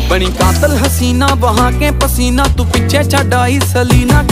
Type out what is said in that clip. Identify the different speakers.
Speaker 1: बनी कातल हसीना बहा के पसीना, तू पीछे छड़ आई सलीना।